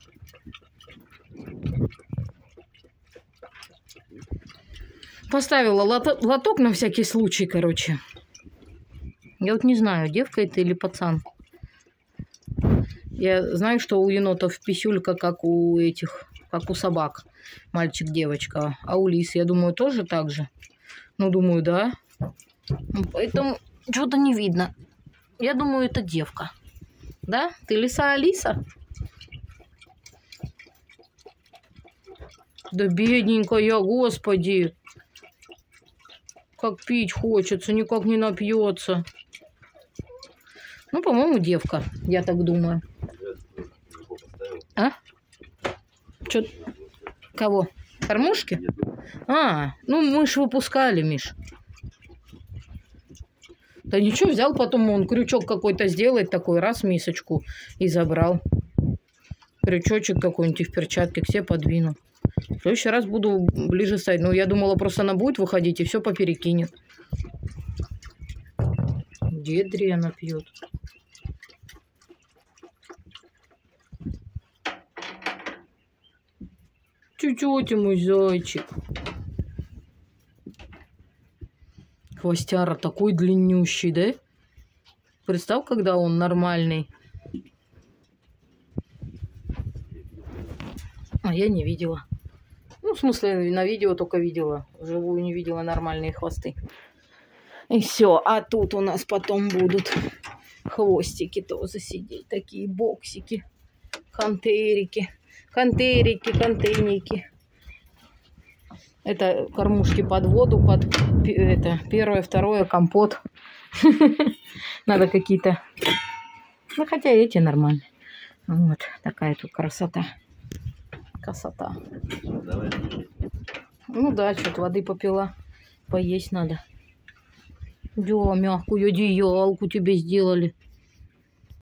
Поставила лоток на всякий случай, короче. Я вот не знаю, девка это или пацан. Я знаю, что у енотов писюлька, как у этих, как у собак. Мальчик-девочка. А у лис, я думаю, тоже так же. Ну, думаю, да. Поэтому что-то не видно. Я думаю, это девка. Да? Ты лиса Алиса? Да бедненькая, господи. Как пить хочется, никак не напьется. Ну, по-моему, девка, я так думаю. А? Чё? Кого? Кормушки? А, ну мы ж выпускали, Миш. Да ничего, взял потом, он крючок какой-то сделает, такой раз мисочку и забрал. Крючочек какой-нибудь в перчатке к себе подвинул. В следующий раз буду ближе ставить. Ну, я думала, просто она будет выходить и все поперекинет. Где дрянь пьет? Чуть-чуть мой зайчик. Хвостяра такой длиннющий, да? Представь, когда он нормальный. А я не видела. Ну, в смысле, на видео только видела. Вживую не видела нормальные хвосты. И все. А тут у нас потом будут хвостики тоже сидеть. Такие боксики. Хантерики. Хантерики, контейники. Это кормушки под воду, под это, первое, второе, компот. Надо какие-то... Ну, хотя эти нормальные. Вот такая тут красота. Красота. Ну да, что-то воды попила. Поесть надо. Да, мягкую одеялку тебе сделали.